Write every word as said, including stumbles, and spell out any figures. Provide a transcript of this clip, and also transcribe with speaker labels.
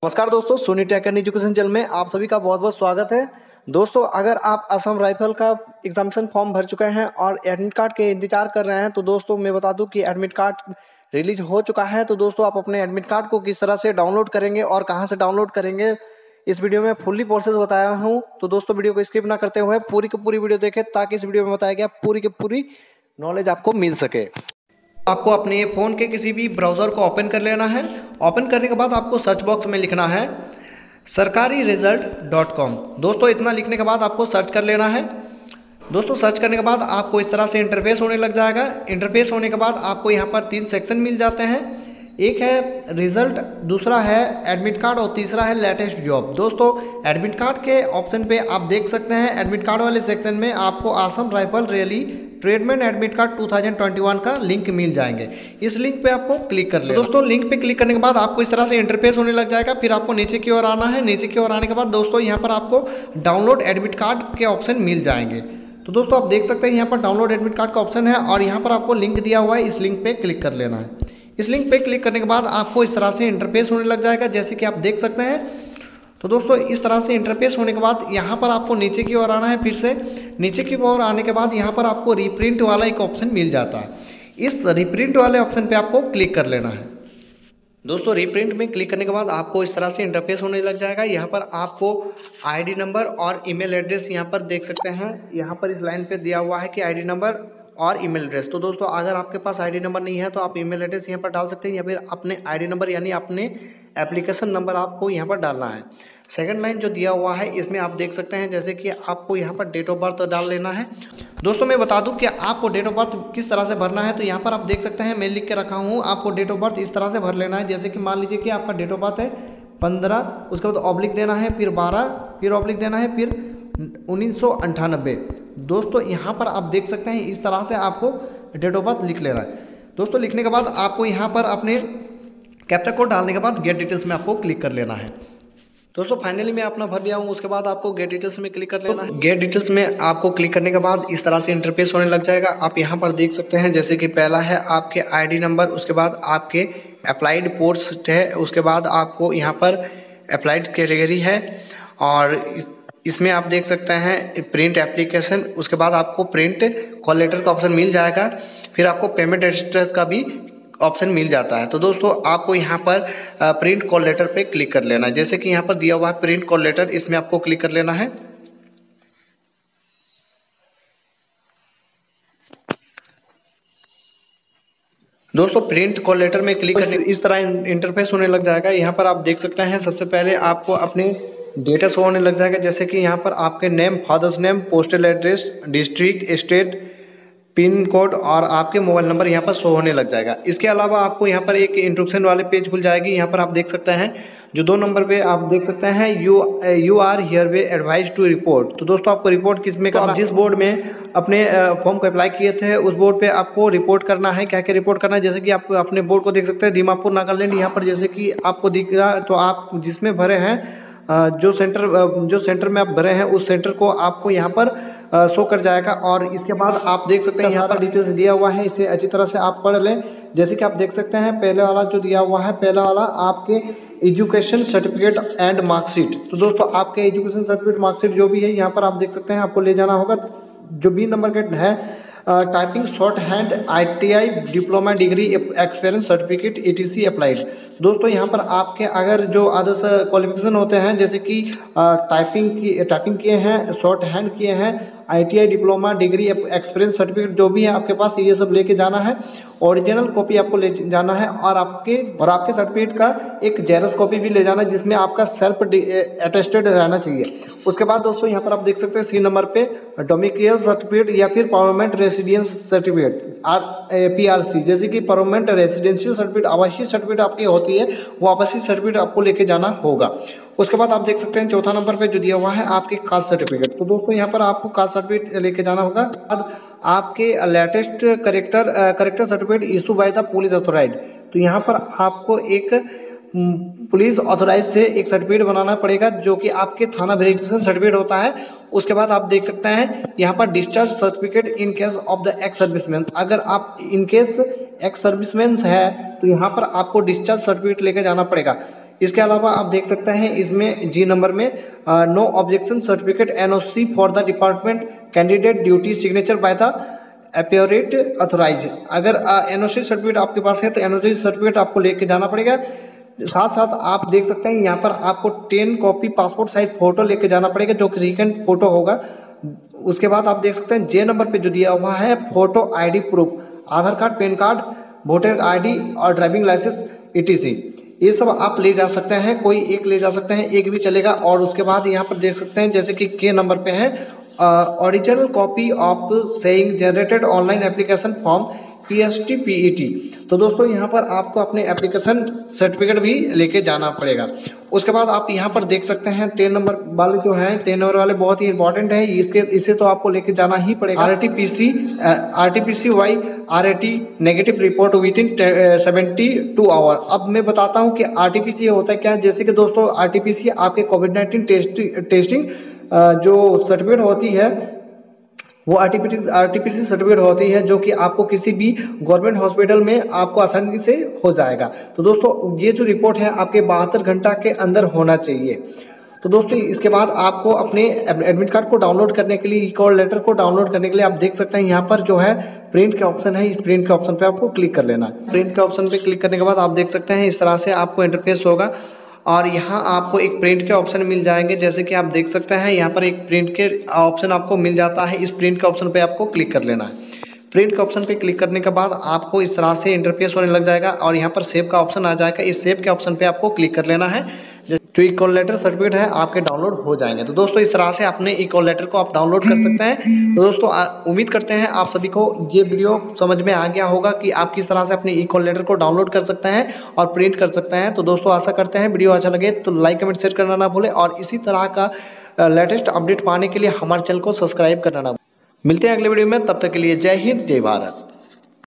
Speaker 1: नमस्कार दोस्तों, Sony tech and education channel में आप सभी का बहुत बहुत स्वागत है। दोस्तों, अगर आप असम राइफल का एग्जामिनेशन फॉर्म भर चुके हैं और एडमिट कार्ड के इंतजार कर रहे हैं तो दोस्तों मैं बता दूं कि एडमिट कार्ड रिलीज हो चुका है। तो दोस्तों आप अपने एडमिट कार्ड को किस तरह से डाउनलोड करेंगे और कहां से डाउनलोड करेंगे इस वीडियो में फुल्ली प्रोसेस बताया हूँ। तो दोस्तों वीडियो को स्किप ना करते हुए पूरी की पूरी वीडियो देखें ताकि इस वीडियो में बताया गया पूरी की पूरी नॉलेज आपको मिल सके। आपको अपने फ़ोन के किसी भी ब्राउज़र को ओपन कर लेना है। ओपन करने के बाद आपको सर्च बॉक्स में लिखना है सरकारी रिजल्ट डॉट कॉम। दोस्तों इतना लिखने के बाद आपको सर्च कर लेना है। दोस्तों सर्च करने के बाद आपको इस तरह से इंटरफेस होने लग जाएगा। इंटरफेस होने के बाद आपको यहाँ पर तीन सेक्शन मिल जाते हैं। एक है रिजल्ट, दूसरा है एडमिट कार्ड और तीसरा है लेटेस्ट जॉब। दोस्तों एडमिट कार्ड के ऑप्शन पे आप देख सकते हैं, एडमिट कार्ड वाले सेक्शन में आपको Assam rifle rally tradesman admit card दो हज़ार इक्कीस का लिंक मिल जाएंगे। इस लिंक पे आपको क्लिक कर लेना। तो दोस्तों लिंक पे क्लिक करने के बाद आपको इस तरह से इंटरफेस होने लग जाएगा। फिर आपको नीचे की ओर आना है। नीचे की ओर आने के बाद दोस्तों यहाँ पर आपको डाउनलोड एडमिट कार्ड के ऑप्शन मिल जाएंगे। तो दोस्तों आप देख सकते हैं यहाँ पर डाउनलोड एडमिट कार्ड का ऑप्शन है और यहाँ पर आपको लिंक दिया हुआ है। इस लिंक पे क्लिक कर लेना है। इस लिंक पे क्लिक करने के बाद आपको इस तरह से इंटरफेस होने लग जाएगा, जैसे कि आप देख सकते हैं। तो दोस्तों इस तरह से इंटरफेस होने के बाद यहाँ पर आपको नीचे की ओर आना है। फिर से नीचे की ओर आने के बाद यहाँ पर आपको रीप्रिंट वाला एक ऑप्शन मिल जाता है। इस रीप्रिंट वाले ऑप्शन पे आपको क्लिक कर लेना है। दोस्तों रीप्रिंट में क्लिक करने के बाद आपको इस तरह से इंटरफेस होने लग जाएगा। यहाँ पर आपको आईडी नंबर और ईमेल एड्रेस यहाँ पर देख सकते हैं। यहाँ पर इस लाइन पे दिया हुआ है कि आईडी नंबर और ईमेल एड्रेस। तो दोस्तों अगर आपके पास आईडी नंबर नहीं है तो आप ईमेल एड्रेस यहाँ पर डाल सकते हैं या फिर अपने आईडी नंबर यानी अपने एप्लीकेशन नंबर आपको यहाँ पर डालना है। सेकंड लाइन जो दिया हुआ है इसमें आप देख सकते हैं जैसे कि आपको यहाँ पर डेट ऑफ बर्थ डाल लेना है। दोस्तों मैं बता दूं कि आपको डेट ऑफ बर्थ किस तरह से भरना है। तो यहाँ पर आप देख सकते हैं मैं लिख के रखा हूँ, आपको डेट ऑफ बर्थ इस तरह से भर लेना है। जैसे कि मान लीजिए कि आपका डेट ऑफ बर्थ है पंद्रह, उसके बाद ऑब्लिक देना है, फिर बारह, फिर ऑब्लिक देना है, फिर उन्नीस सौ अंठानबे। दोस्तों यहाँ पर आप देख सकते हैं इस तरह से आपको डेट ऑफ बर्थ लिख लेना है। दोस्तों लिखने के बाद आपको यहाँ पर अपने कैप्चा कोड डालने के बाद गेट डिटेल्स में आपको क्लिक कर लेना है। दोस्तों फाइनली मैं अपना भर लिया हूँ। उसके बाद आपको गेट डिटेल्स में क्लिक कर लेना है। गेट डिटेल्स में आपको क्लिक करने के बाद इस तरह से इंटरफेस होने लग जाएगा। आप यहाँ पर देख सकते हैं जैसे कि पहला है आपके आईडी नंबर, उसके बाद आपके अप्लाइड पोस्ट है, उसके बाद आपको यहाँ पर अप्लाइड कैटेगरी है और इसमें आप देख सकते हैं प्रिंट एप्लीकेशन, उसके बाद आपको प्रिंट कॉल लेटर का ऑप्शन मिल जाएगा। फिर आपको पेमेंट स्टेटस का भी ऑप्शन मिल जाता है। तो दोस्तों आपको यहाँ पर प्रिंट कॉल लेटर पे क्लिक कर लेना है। जैसे कि यहाँ पर दिया हुआ है प्रिंट कॉल लेटर, इसमें आपको क्लिक कर लेना है। दोस्तों प्रिंट कॉल लेटर में क्लिक करने इस तरह इंटरफेस होने लग जाएगा। यहाँ पर आप देख सकते हैं सबसे पहले आपको अपने डेटा शो होने लग जाएगा। जैसे कि यहाँ पर आपके name, father's name, postal address, district, state, pin code और आपके मोबाइल नंबर यहाँ पर शो होने लग जाएगा। इसके अलावा आपको यहाँ पर एक इंस्ट्रक्शन वाले पेज खुल जाएगी। यहाँ पर आप देख सकते हैं जो दो नंबर पे आप देख सकते हैं you you are hereby advise to report. तो दोस्तों आपको रिपोर्ट किस में करना, जिस बोर्ड में अपने फॉर्म को अप्लाई किए थे उस बोर्ड पे आपको रिपोर्ट करना है। क्या क्या रिपोर्ट करना है, जैसे कि आप अपने बोर्ड को देख सकते हैं दीमापुर नागालैंड। यहाँ पर जैसे कि आपको दिख रहा है तो आप जिसमें भरे हैं जो सेंटर जो सेंटर में आप भरे हैं उस सेंटर को आपको यहाँ पर शो कर जाएगा। और इसके बाद आप देख सकते हैं यहाँ पर डिटेल्स दिया हुआ है, इसे अच्छी तरह से आप पढ़ लें। जैसे कि आप देख सकते हैं पहले वाला जो दिया हुआ है, पहला वाला आपके एजुकेशन सर्टिफिकेट एंड मार्कशीट। तो दोस्तों आपके एजुकेशन सर्टिफिकेट मार्कशीट जो भी है यहाँ पर आप देख सकते हैं आपको ले जाना होगा। जो बी नंबर के है typing shorthand I T I diploma degree experience certificate A T C applied. दोस्तों यहाँ पर आपके अगर जो अदर्स क्वालिफिकेशन होते हैं जैसे कि टाइपिंग की टाइपिंग किए हैं, शॉर्ट हैंड किए हैं, I T I diploma degree experience certificate जो भी है आपके पास ये सब लेके जाना है। ओरिजिनल कॉपी आपको ले जाना है और आपके और आपके सर्टिफिकेट का एक जेरॉक्स कॉपी भी ले जाना है जिसमें आपका सेल्फ अटेस्टेड रहना चाहिए। उसके बाद दोस्तों यहाँ पर आप देख सकते हैं सी नंबर पे डोमिसाइल सर्टिफिकेट या फिर permanent residence certificate R P R C. जैसे कि परमानेंट रेसिडेंशियल सर्टिफिकेट आवासीय सर्टिफिकेट आपकी होती है वो आवासीय सर्टिफिकेट आपको लेके जाना होगा। उसके बाद आप देख सकते हैं चौथा नंबर पे जो दिया हुआ है आपके कास्ट सर्टिफिकेट। तो दोस्तों यहाँ पर आपको कास्ट सर्टिफिकेट लेके जाना होगा। बाद आपके latest character character certificate issue by the police authorise. तो यहाँ पर आपको एक पुलिस ऑथोराइज से एक सर्टिफिकेट बनाना पड़ेगा जो कि आपके थाना वेरिफिकेशन सर्टिफिकेट होता है। उसके बाद आप देख सकते हैं यहाँ पर discharge certificate in case of the ex serviceman. अगर आप इन केस एक्स सर्विसमैन है तो यहाँ पर आपको डिस्चार्ज सर्टिफिकेट लेके जाना पड़ेगा। इसके अलावा आप देख सकते हैं इसमें जी नंबर में no objection certificate N O C for the department candidate duty signature by the appropriate authorise. अगर एन ओ सी सर्टिफिकेट आपके पास है तो एन ओ सी सर्टिफिकेट आपको लेके जाना पड़ेगा। साथ साथ आप देख सकते हैं यहाँ पर आपको ten copy passport size photo लेके जाना पड़ेगा जो कि रिकन फोटो होगा। उसके बाद आप देख सकते हैं जे नंबर पे जो दिया हुआ है photo ID proof, Aadhaar card, PAN card, voter ID और ड्राइविंग लाइसेंस ईटीसी, ये सब आप ले जा सकते हैं। कोई एक ले जा सकते हैं, एक भी चलेगा। और उसके बाद यहाँ पर देख सकते हैं जैसे कि के नंबर पे है original copy of saying generated online application form P S T P E T. तो दोस्तों यहाँ पर आपको अपने एप्लीकेशन सर्टिफिकेट भी लेके जाना पड़ेगा। उसके बाद आप यहाँ पर देख सकते हैं टेन नंबर वाले जो हैं, टेन नंबर वाले बहुत ही इंपॉर्टेंट है, इसके इसे तो आपको लेके जाना ही पड़ेगा। R T P C R T P C Y R A T negative report within seventy two hour. अब मैं बताता हूँ कि आर टी पी सी होता है क्या। जैसे कि दोस्तों आर टी पी सी आपके कोविड नाइन्टीन टेस्टिंग टेस्टिंग जो सर्टिफिकेट होती है वो आरटीपीसी आरटीपीसी सर्टिफिकेट होती है जो कि आपको किसी भी गवर्नमेंट हॉस्पिटल में आपको आसानी से हो जाएगा। तो दोस्तों ये जो रिपोर्ट है आपके बहत्तर घंटा के अंदर होना चाहिए। तो दोस्तों इसके बाद आपको अपने एडमिट कार्ड को डाउनलोड करने के लिए, ई कॉल लेटर को डाउनलोड करने के लिए आप देख सकते हैं यहाँ पर जो है प्रिंट के ऑप्शन है, इस प्रिंट के ऑप्शन पे आपको क्लिक कर लेना है। प्रिंट के ऑप्शन पे क्लिक करने के बाद आप देख सकते हैं इस तरह से आपको इंटरफेस होगा और यहाँ आपको एक प्रिंट के ऑप्शन मिल जाएंगे। जैसे कि आप देख सकते हैं यहाँ पर एक प्रिंट के ऑप्शन आपको मिल जाता है। इस प्रिंट के ऑप्शन पे आपको क्लिक कर लेना है। प्रिंट के ऑप्शन पे क्लिक करने के बाद आपको इस तरह से इंटरफेस होने लग जाएगा और यहाँ पर सेव का ऑप्शन आ जाएगा। इस सेव के ऑप्शन पे आपको क्लिक कर लेना है। जो ई कॉल लेटर सर्टिफिकेट है आपके डाउनलोड हो जाएंगे। तो दोस्तों इस तरह से अपने ई कॉल लेटर को आप डाउनलोड कर सकते हैं। तो दोस्तों उम्मीद करते हैं आप सभी को ये वीडियो समझ में आ गया होगा कि आप किस तरह से अपने ई कॉल लेटर को डाउनलोड कर सकते हैं और प्रिंट कर सकते हैं। तो दोस्तों आशा करते हैं वीडियो अच्छा लगे तो लाइक कमेंट शेयर करना ना भूलें और इसी तरह का लेटेस्ट अपडेट पाने के लिए हमारे चैनल को सब्सक्राइब करना ना भूलें। मिलते हैं अगले वीडियो में, तब तक के लिए जय हिंद जय भारत।